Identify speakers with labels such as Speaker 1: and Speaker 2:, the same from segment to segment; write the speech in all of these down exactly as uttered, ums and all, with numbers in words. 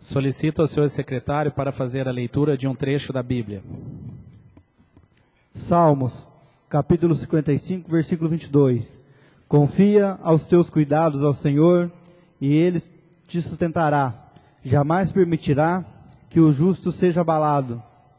Speaker 1: Solicito ao senhor secretário para fazer a leitura de um trecho da Bíblia.
Speaker 2: Salmos, capítulo cinquenta e cinco, versículo vinte e dois. Confia aos teus cuidados ao Senhor, e Ele te sustentará. Jamais permitirá que o justo seja abalado.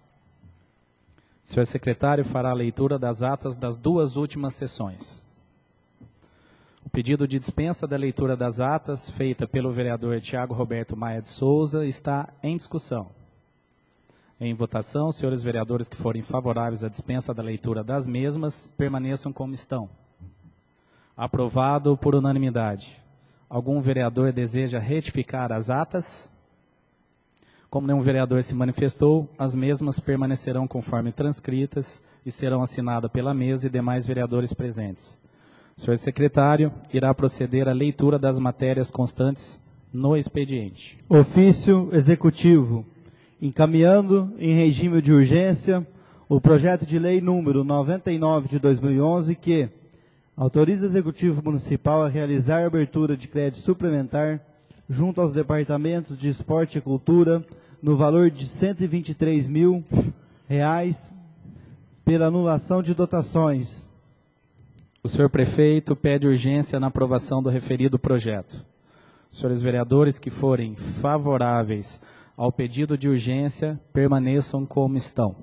Speaker 1: O senhor secretário fará a leitura das atas das duas últimas sessões. O pedido de dispensa da leitura das atas, feita pelo vereador Tiago Roberto Maia de Souza, está em discussão. Em votação, os senhores vereadores que forem favoráveis à dispensa da leitura das mesmas, permaneçam como estão. Aprovado por unanimidade. Algum vereador deseja retificar as atas? Como nenhum vereador se manifestou, as mesmas permanecerão conforme transcritas e serão assinadas pela mesa e demais vereadores presentes. O senhor secretário irá proceder à leitura das matérias constantes no expediente.
Speaker 2: Ofício executivo. Encaminhando em regime de urgência o projeto de lei número noventa e nove de dois mil e onze que autoriza o Executivo Municipal a realizar a abertura de crédito suplementar junto aos departamentos de esporte e cultura no valor de cento e vinte e três mil reais pela anulação de dotações.
Speaker 1: O senhor prefeito pede urgência na aprovação do referido projeto. Os senhores vereadores que forem favoráveis ao pedido de urgência, permaneçam como estão.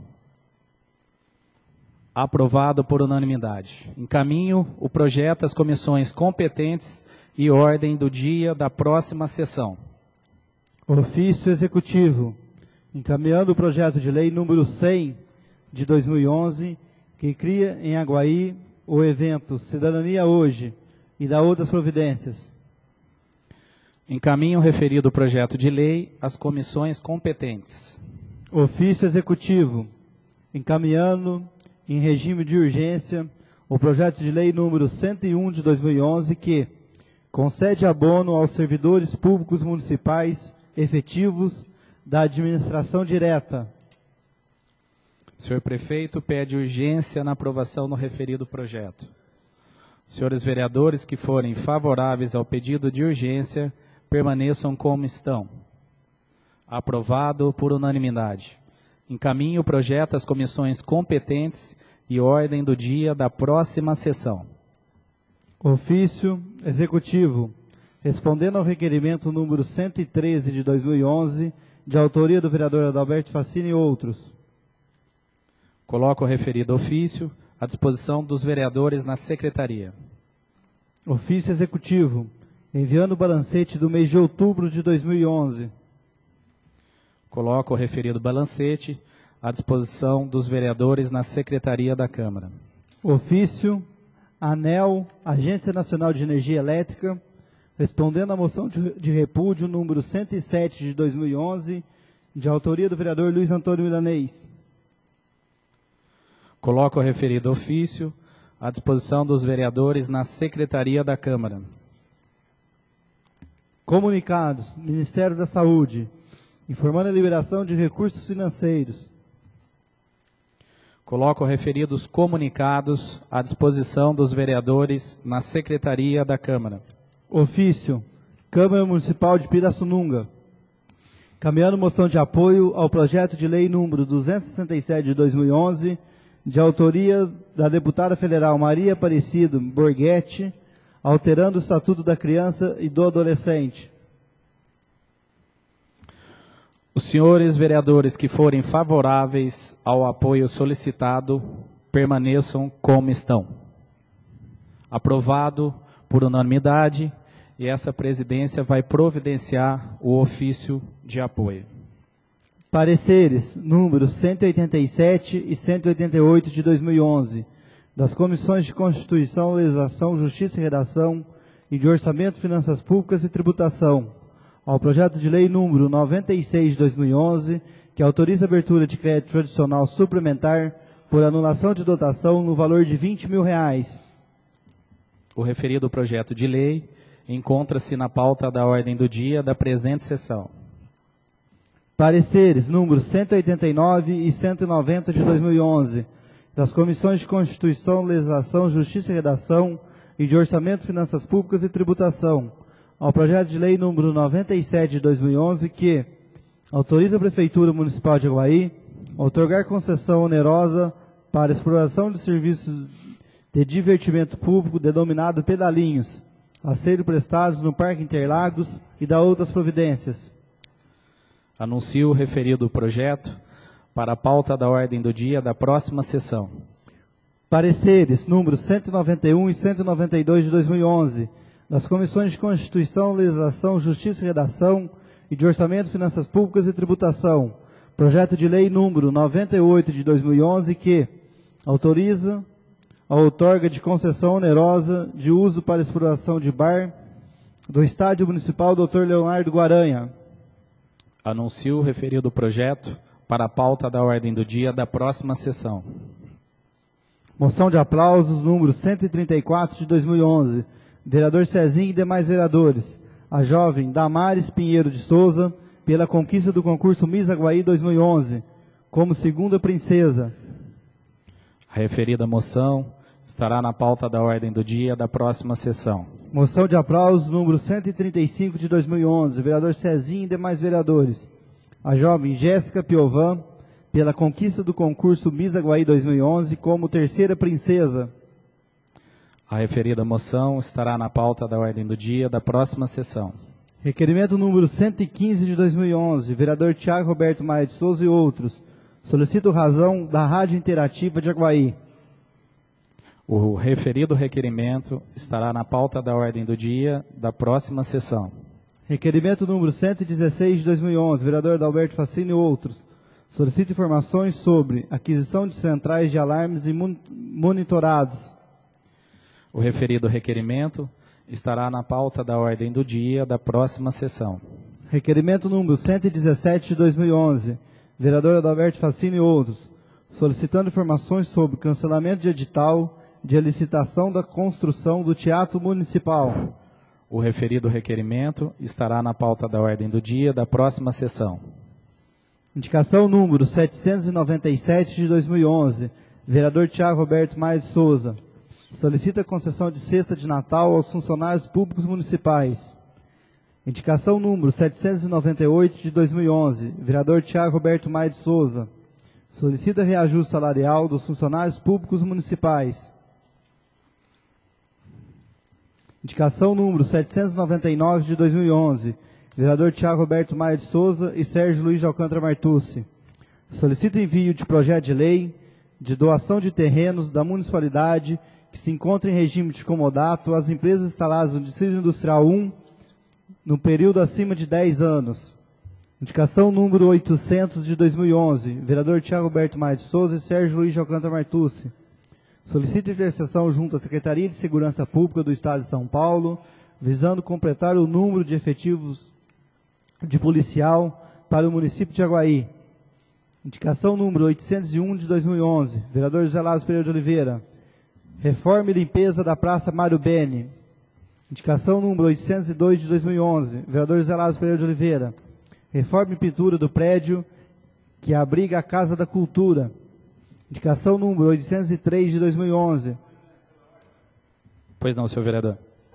Speaker 1: Aprovado por unanimidade. Encaminho o projeto às comissões competentes e ordem do dia da próxima sessão.
Speaker 2: Ofício executivo. Encaminhando o projeto de lei número cem de dois mil e onze, que cria em Aguaí o evento Cidadania Hoje e dá outras providências.
Speaker 1: Encaminho o referido projeto de lei às comissões competentes.
Speaker 2: Ofício executivo. Encaminhando em regime de urgência o projeto de lei número cento e um de dois mil e onze que concede abono aos servidores públicos municipais efetivos da administração direta.
Speaker 1: O senhor prefeito pede urgência na aprovação do referido projeto. Os senhores vereadores que forem favoráveis ao pedido de urgência, permaneçam como estão. Aprovado por unanimidade. Encaminho o projeto às comissões competentes e ordem do dia da próxima sessão.
Speaker 2: Ofício executivo. Respondendo ao requerimento número cento e treze de dois mil e onze, de autoria do vereador Adalberto Facini e outros.
Speaker 1: Coloco o referido ofício à disposição dos vereadores na secretaria.
Speaker 2: Ofício executivo. Enviando o balancete do mês de outubro de dois mil e onze.
Speaker 1: Coloco o referido balancete à disposição dos vereadores na secretaria da Câmara.
Speaker 2: Ofício, ANEEL, Agência Nacional de Energia Elétrica, respondendo à moção de, de repúdio número cento e sete de dois mil e onze, de autoria do vereador Luiz Antônio Milanês.
Speaker 1: Coloco o referido ofício à disposição dos vereadores na secretaria da Câmara.
Speaker 2: Comunicados, Ministério da Saúde, informando a liberação de recursos financeiros.
Speaker 1: Coloco referidos comunicados à disposição dos vereadores na secretaria da Câmara.
Speaker 2: Ofício, Câmara Municipal de Pirassununga. Caminhando moção de apoio ao projeto de lei número duzentos e sessenta e sete de dois mil e onze, de autoria da deputada federal Maria Aparecida Borghetti, alterando o Estatuto da Criança e do Adolescente.
Speaker 1: Os senhores vereadores que forem favoráveis ao apoio solicitado, permaneçam como estão. Aprovado por unanimidade, e essa presidência vai providenciar o ofício de apoio.
Speaker 2: Pareceres números cento e oitenta e sete e cento e oitenta e oito de dois mil e onze, das Comissões de Constituição, Legislação, Justiça e Redação e de Orçamento, Finanças Públicas e Tributação, ao projeto de lei número noventa e seis de dois mil e onze, que autoriza a abertura de crédito adicional suplementar por anulação de dotação no valor de vinte mil reais.
Speaker 1: O referido projeto de lei encontra-se na pauta da ordem do dia da presente sessão.
Speaker 2: Pareceres números cento e oitenta e nove e cento e noventa de dois mil e onze, das Comissões de Constituição, Legislação, Justiça e Redação e de Orçamento, Finanças Públicas e Tributação, ao projeto de lei número noventa e sete de dois mil e onze, que autoriza a Prefeitura Municipal de Jaguaí a outorgar concessão onerosa para exploração de serviços de divertimento público denominado pedalinhos, a serem prestados no Parque Interlagos e da outras providências.
Speaker 1: Anuncio o referido projeto para a pauta da ordem do dia da próxima sessão.
Speaker 2: Pareceres números cento e noventa e um e cento e noventa e dois de dois mil e onze, das Comissões de Constituição, Legislação, Justiça e Redação e de Orçamento, Finanças Públicas e Tributação. Projeto de Lei número noventa e oito de dois mil e onze que autoriza a outorga de concessão onerosa de uso para exploração de bar do Estádio Municipal doutor Leonardo Guaranha.
Speaker 1: Anuncio o referido projeto para a pauta da ordem do dia da próxima sessão.
Speaker 2: Moção de aplausos número cento e trinta e quatro de dois mil e onze. Vereador Cezinho e demais vereadores. A jovem Damares Pinheiro de Souza, pela conquista do concurso Miss Jaguaí dois mil e onze, como segunda princesa.
Speaker 1: A referida moção estará na pauta da ordem do dia da próxima sessão.
Speaker 2: Moção de aplausos número cento e trinta e cinco de dois mil e onze. Vereador Cezinho e demais vereadores. A jovem Jéssica Piovan, pela conquista do concurso Miss Jaguaí dois mil e onze, como terceira princesa.
Speaker 1: A referida moção estará na pauta da ordem do dia da próxima sessão.
Speaker 2: Requerimento número cento e quinze de dois mil e onze, vereador Tiago Roberto Maia de Souza e outros. Solicito razão da Rádio Interativa de Jaguaí.
Speaker 1: O referido requerimento estará na pauta da ordem do dia da próxima sessão.
Speaker 2: Requerimento número cento e dezesseis de dois mil e onze, vereador Adalberto Facino e outros. Solicito informações sobre aquisição de centrais de alarmes e monitorados.
Speaker 1: O referido requerimento estará na pauta da ordem do dia da próxima sessão.
Speaker 2: Requerimento número cento e dezessete de dois mil e onze, vereador Adalberto Facino e outros, solicitando informações sobre cancelamento de edital de licitação da construção do Teatro Municipal.
Speaker 1: O referido requerimento estará na pauta da ordem do dia da próxima sessão.
Speaker 2: Indicação número setecentos e noventa e sete de dois mil e onze, vereador Tiago Roberto Maia de Souza, solicita concessão de cesta de Natal aos funcionários públicos municipais. Indicação número setecentos e noventa e oito de dois mil e onze, vereador Tiago Roberto Maia de Souza, solicita reajuste salarial dos funcionários públicos municipais. Indicação número setecentos e noventa e nove de dois mil e onze, vereador Tiago Roberto Maia de Souza e Sérgio Luiz de Alcântara Martucci, solicita envio de projeto de lei de doação de terrenos da municipalidade que se encontra em regime de comodato às empresas instaladas no Distrito Industrial um, no período acima de dez anos. Indicação número oitocentos de dois mil e onze, vereador Tiago Roberto Maia de Souza e Sérgio Luiz de Alcântara Martucci. Solicita interseção junto à Secretaria de Segurança Pública do Estado de São Paulo, visando completar o número de efetivos de policial para o município de Jaguaí. Indicação número oitocentos e um de dois mil e onze, vereador José Lázaro Pereira de Oliveira. Reforma e limpeza da Praça Mário Beni. Indicação número oitocentos e dois de dois mil e onze, vereador José Lázaro Pereira de Oliveira. Reforma e pintura do prédio que abriga a Casa da Cultura. Indicação número oitocentos e três de dois mil e onze.
Speaker 1: Pois não, senhor vereador.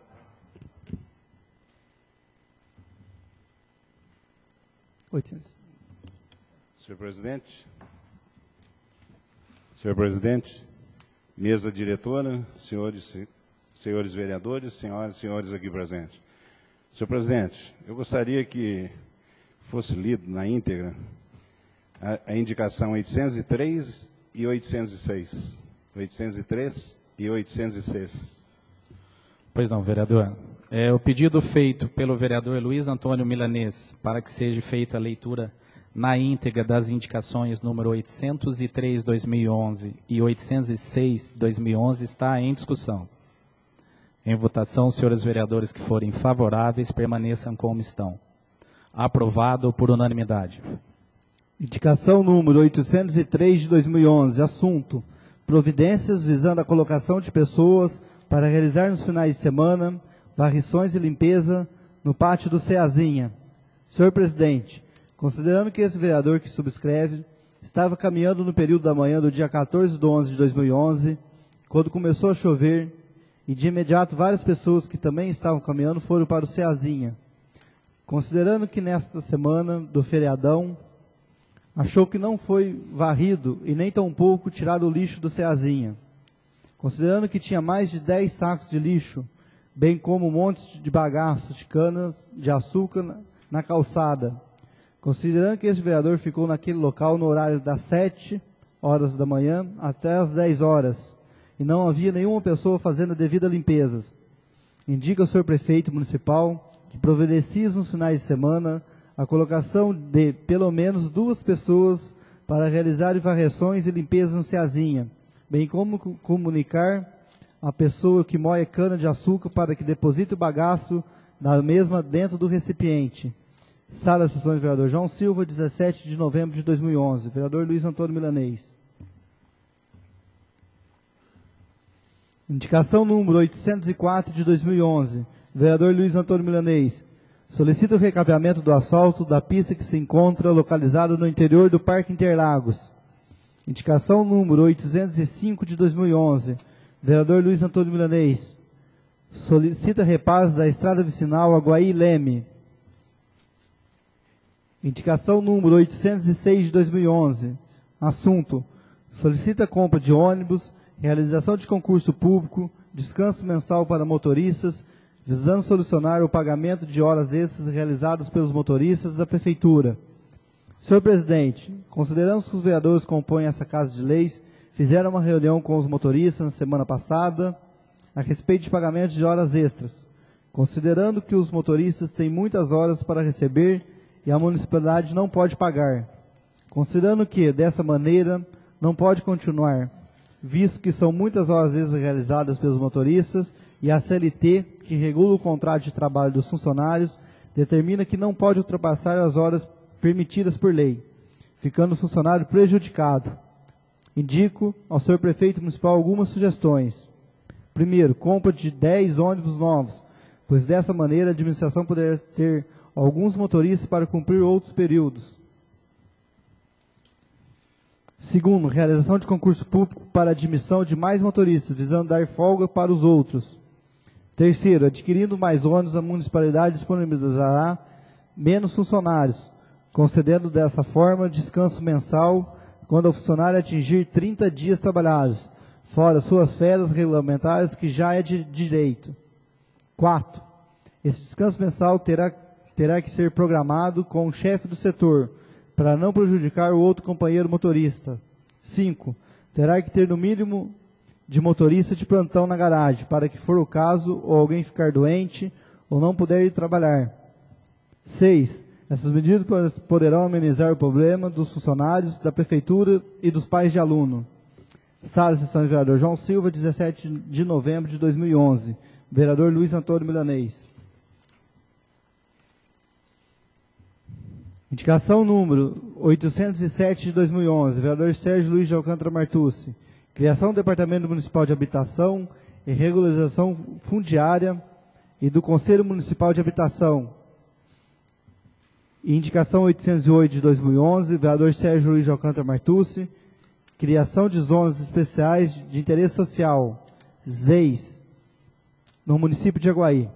Speaker 2: oitocentos.
Speaker 3: Senhor presidente, senhor presidente, mesa diretora, senhores, senhores vereadores, senhoras e senhores aqui presentes. Senhor presidente, eu gostaria que fosse lido na íntegra a, a indicação oitocentos e três e oitocentos e seis. oitocentos e três e oitocentos e seis.
Speaker 1: Pois não, vereador. É o pedido feito pelo vereador Luiz Antônio Milanês para que seja feita a leitura na íntegra das indicações número oitocentos e três, dois mil e onze e oitocentos e seis, dois mil e onze está em discussão. Em votação, os senhores vereadores que forem favoráveis permaneçam como estão. Aprovado por unanimidade.
Speaker 2: Indicação número oitocentos e três de dois mil e onze, assunto: providências visando a colocação de pessoas para realizar nos finais de semana varrições e limpeza no pátio do Ceazinha. Senhor presidente, considerando que esse vereador que subscreve estava caminhando no período da manhã do dia quatorze de onze de dois mil e onze, quando começou a chover, e de imediato várias pessoas que também estavam caminhando foram para o Ceazinha. considerando que nesta semana do feriadão, achou que não foi varrido e nem tampouco tirado o lixo do Ceazinha, considerando que tinha mais de dez sacos de lixo, bem como montes de bagaços de canas de açúcar na, na calçada, considerando que esse vereador ficou naquele local no horário das sete horas da manhã até as dez horas, e não havia nenhuma pessoa fazendo a devida limpeza, indica ao senhor prefeito municipal que providencie nos finais de semana a colocação de pelo menos duas pessoas para realizar varreções e limpezas no Ceazinha, bem como comunicar a pessoa que moe cana de açúcar para que deposite o bagaço da mesma dentro do recipiente. Sala de sessões, vereador João Silva, dezessete de novembro de dois mil e onze. Vereador Luiz Antônio Milanês. Indicação número oitocentos e quatro de dois mil e onze. Vereador Luiz Antônio Milanês. Solicita o recapeamento do asfalto da pista que se encontra localizada no interior do Parque Interlagos. Indicação número oitocentos e cinco de dois mil e onze. Vereador Luiz Antônio Milanês. Solicita repasses da estrada vicinal Aguaí-Leme. Indicação número oitocentos e seis de dois mil e onze. Assunto: solicita compra de ônibus, realização de concurso público, descanso mensal para motoristas, visando solucionar o pagamento de horas extras realizadas pelos motoristas da Prefeitura. Senhor Presidente, consideramos que os vereadores que compõem essa Casa de Leis fizeram uma reunião com os motoristas na semana passada a respeito de pagamento de horas extras, considerando que os motoristas têm muitas horas para receber e a municipalidade não pode pagar, considerando que, dessa maneira, não pode continuar, visto que são muitas horas extras realizadas pelos motoristas e a C L T, que regula o contrato de trabalho dos funcionários, determina que não pode ultrapassar as horas permitidas por lei, ficando o funcionário prejudicado. Indico ao senhor prefeito municipal algumas sugestões. Primeiro, compra de dez ônibus novos, pois dessa maneira a administração poderá ter alguns motoristas para cumprir outros períodos. Segundo, realização de concurso público para admissão de mais motoristas, visando dar folga para os outros. Terceiro, adquirindo mais ônibus, a municipalidade disponibilizará menos funcionários, concedendo dessa forma descanso mensal quando o funcionário atingir trinta dias trabalhados, fora suas férias regulamentares, que já é de direito. Quatro, esse descanso mensal terá, terá que ser programado com o chefe do setor, para não prejudicar o outro companheiro motorista. Cinco, terá que ter no mínimo de motorista de plantão na garagem, para que for o caso, ou alguém ficar doente, ou não puder ir trabalhar. Seis, essas medidas poderão amenizar o problema dos funcionários, da prefeitura e dos pais de aluno. Sala de sessões, vereador João Silva, dezessete de novembro de dois mil e onze. Vereador Luiz Antônio Milanês. Indicação número oitocentos e sete de dois mil e onze. Vereador Sérgio Luiz de Alcântara Martucci. Criação do Departamento Municipal de Habitação e Regularização Fundiária e do Conselho Municipal de Habitação. Indicação oitocentos e oito de dois mil e onze, vereador Sérgio Luiz de Alcântara Martucci. Criação de zonas especiais de interesse social, Z E I S, no município de Aguaí.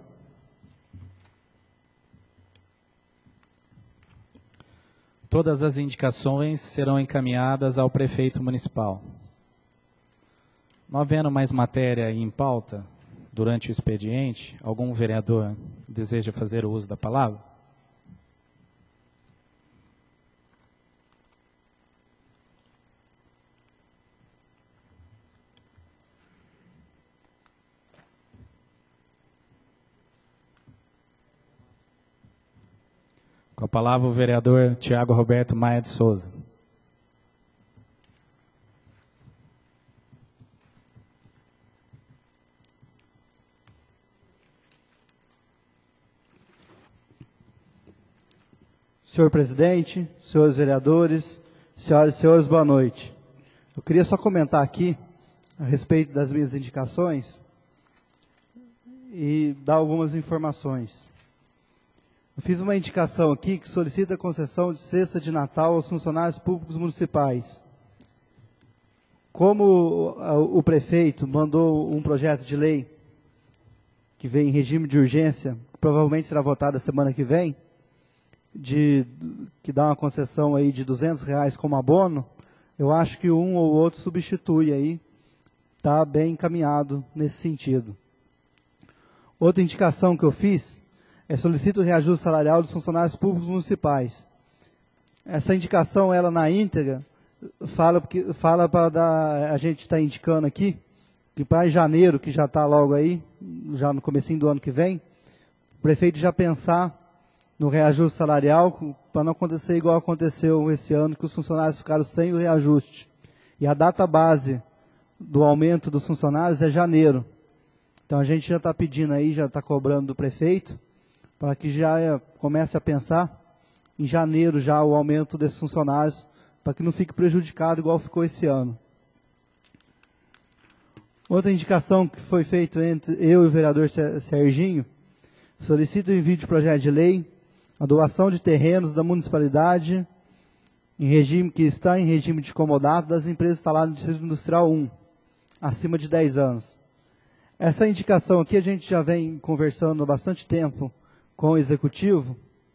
Speaker 1: Todas as indicações serão encaminhadas ao prefeito municipal. Não havendo mais matéria em pauta durante o expediente, algum vereador deseja fazer o uso da palavra? Com a palavra o vereador Tiago Roberto Maia de Souza.
Speaker 2: Senhor presidente, senhores vereadores, senhoras e senhores, boa noite. Eu queria só comentar aqui a respeito das minhas indicações e dar algumas informações. Eu fiz uma indicação aqui que solicita a concessão de cesta de Natal aos funcionários públicos municipais. Como o, o prefeito mandou um projeto de lei que vem em regime de urgência, que provavelmente será votado a semana que vem, de, que dá uma concessão aí de duzentos reais como abono, eu acho que um ou outro substitui aí, está bem encaminhado nesse sentido. Outra indicação que eu fiz é solicito o reajuste salarial dos funcionários públicos municipais. Essa indicação, ela na íntegra, fala, fala para dar, a gente está indicando aqui, que para janeiro, que já está logo aí, já no comecinho do ano que vem, o prefeito já pensar no reajuste salarial, para não acontecer igual aconteceu esse ano, que os funcionários ficaram sem o reajuste. E a data base do aumento dos funcionários é janeiro. Então a gente já está pedindo aí, já está cobrando do prefeito, para que já comece a pensar em janeiro já o aumento desses funcionários, para que não fique prejudicado igual ficou esse ano. Outra indicação que foi feita entre eu e o vereador Serginho, solicito o envio de projeto de lei, a doação de terrenos da municipalidade, em regime, que está em regime de comodato das empresas instaladas no Distrito Industrial um, acima de dez anos. Essa indicação aqui a gente já vem conversando há bastante tempo com o Executivo,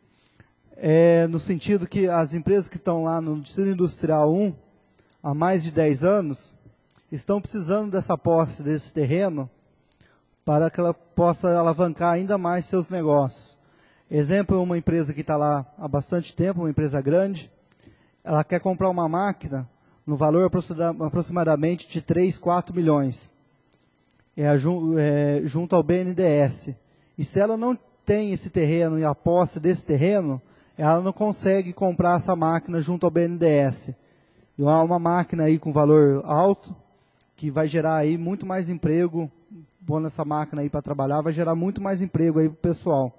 Speaker 2: é, no sentido que as empresas que estão lá no Distrito Industrial um, há mais de dez anos, estão precisando dessa posse, desse terreno, para que ela possa alavancar ainda mais seus negócios. Exemplo, uma empresa que está lá há bastante tempo, uma empresa grande, ela quer comprar uma máquina no valor aproximadamente de três, quatro milhões, é, é, junto ao B N D E S. E se ela não tem esse terreno e a posse desse terreno, ela não consegue comprar essa máquina junto ao B N D E S. E é uma máquina aí com valor alto, que vai gerar aí muito mais emprego, pondo essa máquina aí para trabalhar, vai gerar muito mais emprego aí para o pessoal.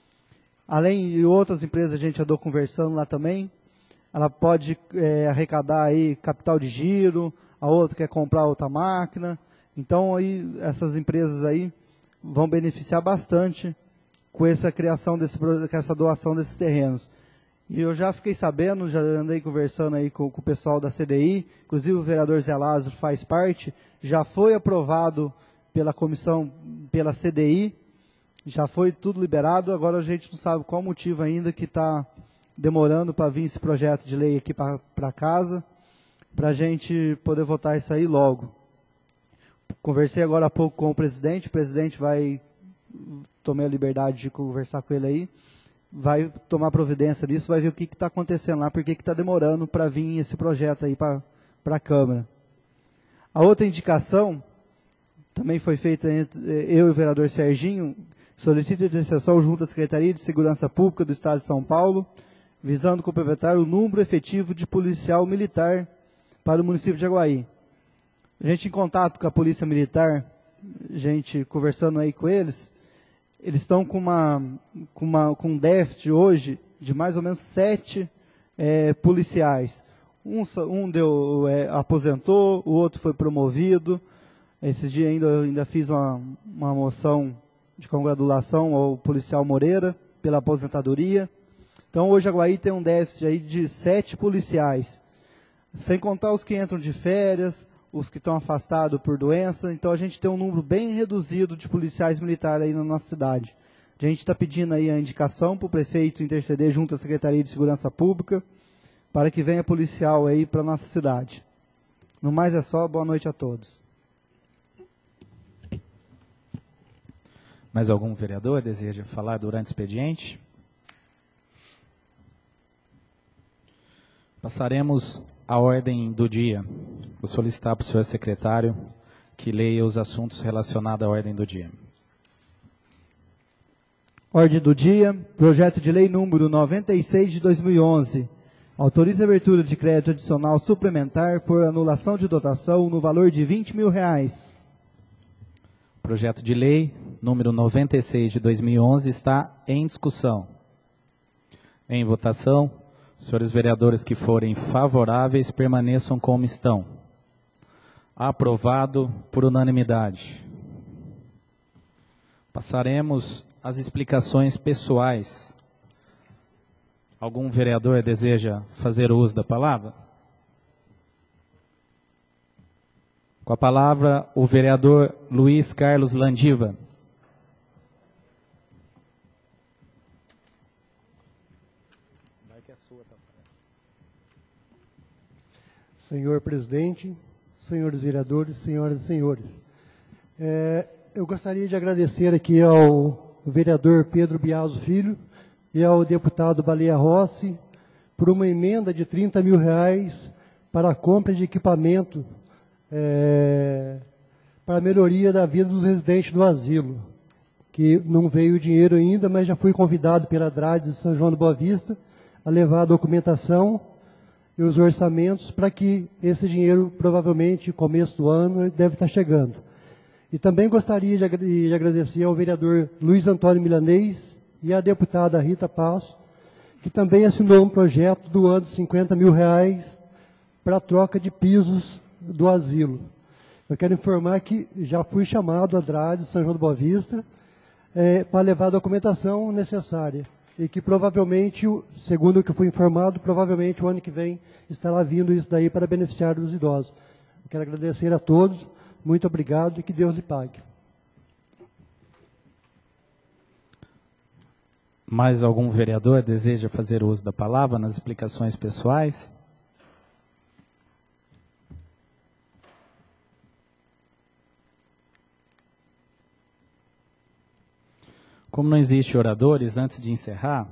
Speaker 2: Além de outras empresas, a gente andou conversando lá também, ela pode é, arrecadar aí capital de giro, a outra quer comprar outra máquina. Então, aí, essas empresas aí vão beneficiar bastante com essa criação, desse, com essa doação desses terrenos. E eu já fiquei sabendo, já andei conversando aí com, com o pessoal da C D I, inclusive o vereador Zé Lázaro faz parte, já foi aprovado pela comissão, pela C D I, já foi tudo liberado, agora a gente não sabe qual motivo ainda que está demorando para vir esse projeto de lei aqui para casa, para a gente poder votar isso aí logo. Conversei agora há pouco com o presidente, o presidente vai, tomei a liberdade de conversar com ele aí, vai tomar providência disso, vai ver o que está acontecendo lá, porque está demorando para vir esse projeto aí para a Câmara. A outra indicação, também foi feita entre eu e o vereador Serginho, solicito intercessão junto à Secretaria de Segurança Pública do Estado de São Paulo, visando complementar o número efetivo de policial militar para o município de Jaguaí. A gente em contato com a Polícia Militar, a gente conversando aí com eles, eles estão com, uma, com, uma, com um déficit hoje de mais ou menos sete é, policiais. Um, um deu, é, aposentou, o outro foi promovido. Esses dias ainda, eu ainda fiz uma, uma moção de congratulação ao policial Moreira pela aposentadoria. Então hoje Jaguaí tem um déficit aí de sete policiais, sem contar os que entram de férias, os que estão afastados por doença. Então a gente tem um número bem reduzido de policiais militares aí na nossa cidade. A gente está pedindo aí a indicação para o prefeito interceder junto à Secretaria de Segurança Pública para que venha policial aí para a nossa cidade. No mais é só, boa noite a todos.
Speaker 1: Mais algum vereador deseja falar durante o expediente? Passaremos à ordem do dia. Vou solicitar para o senhor secretário que leia os assuntos relacionados à ordem do dia.
Speaker 2: Ordem do dia, projeto de lei número noventa e seis de dois mil e onze. Autoriza a abertura de crédito adicional suplementar por anulação de dotação no valor de vinte mil reais.
Speaker 1: Projeto de lei número noventa e seis de dois mil e onze está em discussão. Em votação, os senhores vereadores que forem favoráveis permaneçam como estão. Aprovado por unanimidade. Passaremos às explicações pessoais. Algum vereador deseja fazer uso da palavra? Com a palavra, o vereador Luiz Carlos Landiva.
Speaker 4: Senhor presidente, senhores vereadores, senhoras e senhores, é, eu gostaria de agradecer aqui ao vereador Pedro Biaso Filho e ao deputado Baleia Rossi por uma emenda de trinta mil reais para a compra de equipamento é, para a melhoria da vida dos residentes do asilo, que não veio o dinheiro ainda, mas já fui convidado pela Drades de São João do Boa Vista a levar a documentação e os orçamentos para que esse dinheiro, provavelmente, começo do ano, deve estar chegando. E também gostaria de agradecer ao vereador Luiz Antônio Milanês e à deputada Rita Passo, que também assinou um projeto doando cinquenta mil reais para a troca de pisos do asilo. Eu quero informar que já fui chamado a Drades São João do Boa Vista é, para levar a documentação necessária. E que provavelmente, segundo o que fui informado, provavelmente o ano que vem estará vindo isso daí para beneficiar os idosos. Eu quero agradecer a todos, muito obrigado e que Deus lhe pague.
Speaker 1: Mais algum vereador deseja fazer uso da palavra nas explicações pessoais? Como não existe oradores, antes de encerrar,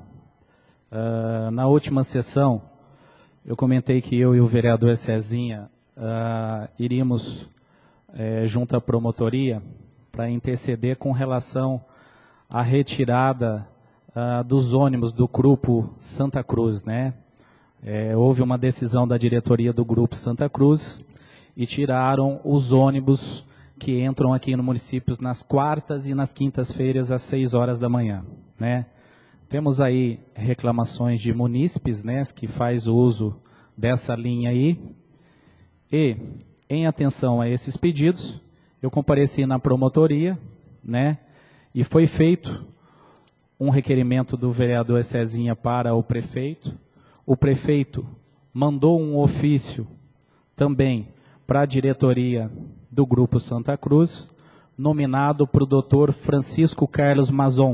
Speaker 1: uh, na última sessão, eu comentei que eu e o vereador Cezinha uh, iríamos, uh, junto à promotoria, para interceder com relação à retirada uh, dos ônibus do Grupo Santa Cruz, né? É, houve uma decisão da diretoria do Grupo Santa Cruz e tiraram os ônibus que entram aqui no município nas quartas e nas quintas-feiras às seis horas da manhã, né? Temos aí reclamações de munícipes, né, que faz uso dessa linha aí. E, em atenção a esses pedidos, eu compareci na promotoria, né, e foi feito um requerimento do vereador Cezinha para o prefeito. O prefeito mandou um ofício também para a diretoria do Grupo Santa Cruz, nominado para o doutor Francisco Carlos Mazon,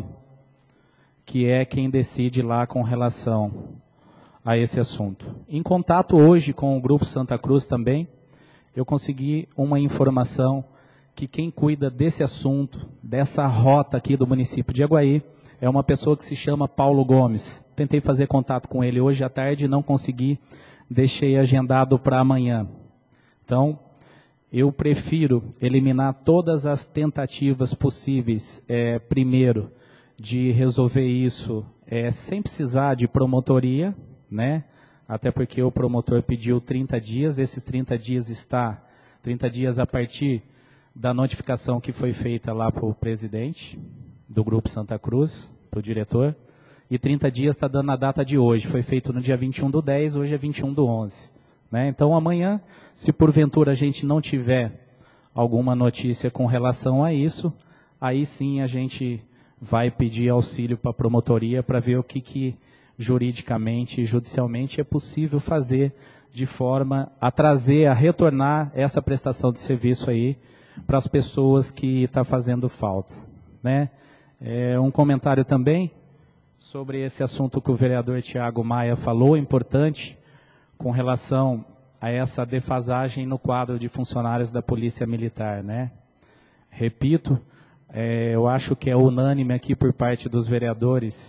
Speaker 1: que é quem decide lá com relação a esse assunto. Em contato hoje com o Grupo Santa Cruz também, eu consegui uma informação que quem cuida desse assunto, dessa rota aqui do município de Aguaí, é uma pessoa que se chama Paulo Gomes. Tentei fazer contato com ele hoje à tarde e não consegui, deixei agendado para amanhã. Então, eu prefiro eliminar todas as tentativas possíveis, é, primeiro, de resolver isso é, sem precisar de promotoria, né? Até porque o promotor pediu trinta dias, esses trinta dias está, trinta dias a partir da notificação que foi feita lá para o presidente do Grupo Santa Cruz, para o diretor, e trinta dias está dando a data de hoje, foi feito no dia vinte e um do dez, hoje é vinte e um do onze. Né? Então amanhã, se porventura a gente não tiver alguma notícia com relação a isso, aí sim a gente vai pedir auxílio para a promotoria para ver o que, que juridicamente e judicialmente é possível fazer de forma a trazer, a retornar essa prestação de serviço aí para as pessoas que está fazendo falta. Né? É, um comentário também sobre esse assunto que o vereador Tiago Maia falou, importante, com relação a essa defasagem no quadro de funcionários da Polícia Militar, né? Repito, é, eu acho que é unânime aqui por parte dos vereadores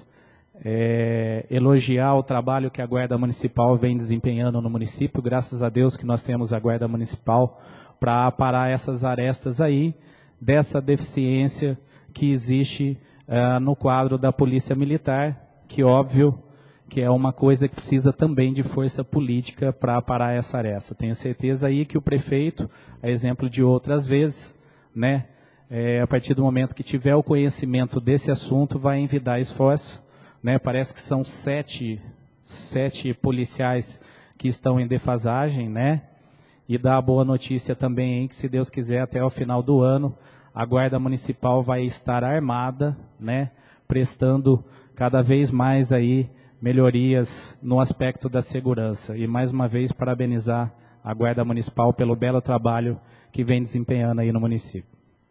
Speaker 1: é, elogiar o trabalho que a Guarda Municipal vem desempenhando no município. Graças a Deus que nós temos a Guarda Municipal para aparar essas arestas aí, dessa deficiência que existe uh, no quadro da Polícia Militar, que óbvio que é uma coisa que precisa também de força política para parar essa aresta. Tenho certeza aí que o prefeito, a exemplo de outras vezes, né, é, a partir do momento que tiver o conhecimento desse assunto, vai envidar esforço, né, parece que são sete, sete policiais que estão em defasagem, né, e dá a boa notícia também, hein, que se Deus quiser, até o final do ano, a Guarda Municipal vai estar armada, né, prestando cada vez mais aí melhorias no aspecto da segurança. E mais uma vez parabenizar a Guarda Municipal pelo belo trabalho que vem desempenhando aí no município.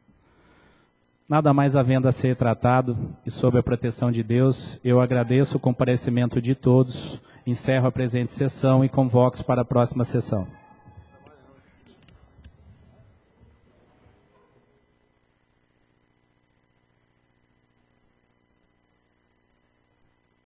Speaker 1: Nada mais havendo a ser tratado e sob a proteção de Deus, eu agradeço o comparecimento de todos Encerro a presente sessão e convoco para a próxima sessão.